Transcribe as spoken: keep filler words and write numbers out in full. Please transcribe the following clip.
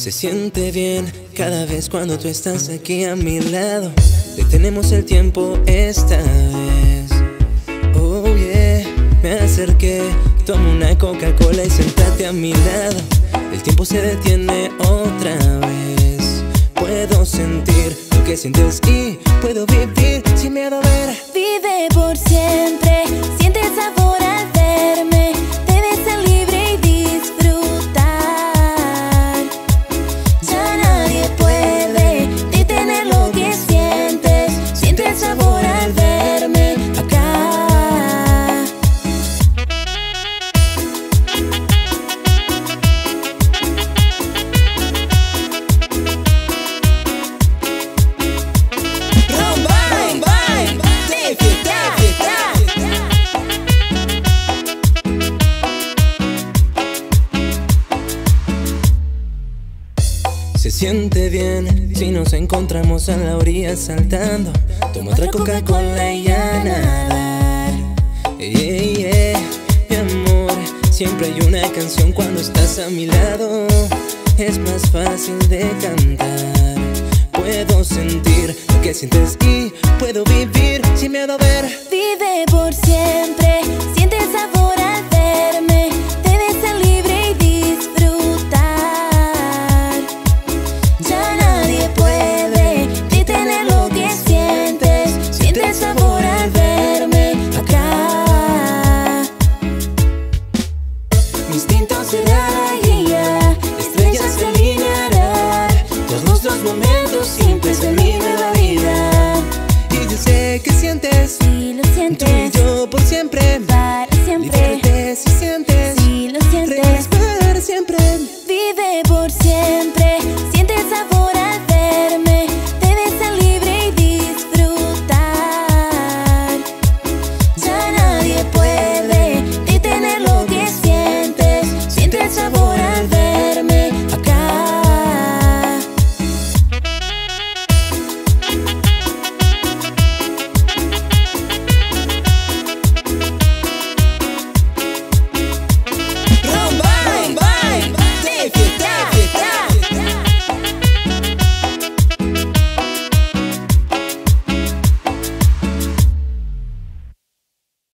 Se siente bien cada vez cuando tú estás aquí a mi lado. Detenemos el tiempo esta vez. Oh yeah, me acerqué, tomo una Coca-Cola y sentate a mi lado. El tiempo se detiene otra vez. Puedo sentir lo que sientes y puedo vivir sin miedo a ver. Vive por siempre, siente el sabor al verme. Debes ser libre y disfrutar. Ya nadie puede detener lo que sientes. Siente el sabor al verme acá. Se siente bien si nos encontramos a la orilla saltando. Toma otra Coca-Cola y a nadar. Yeah, yeah, mi amor, siempre hay una canción cuando estás a mi lado. Es más fácil de cantar. Puedo sentir lo que sientes y puedo vivir sin miedo a ver. Vive por siempre,